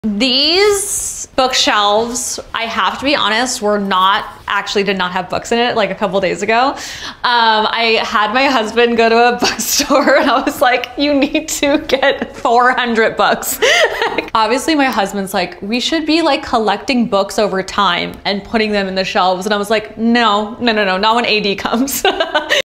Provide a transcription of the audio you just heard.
These bookshelves, I have to be honest, did not have books in it like a couple days ago. I had my husband go to a bookstore and I was like, you need to get 400 books. Obviously my husband's like, we should be like collecting books over time and putting them in the shelves. And I was like, no, not when AD comes.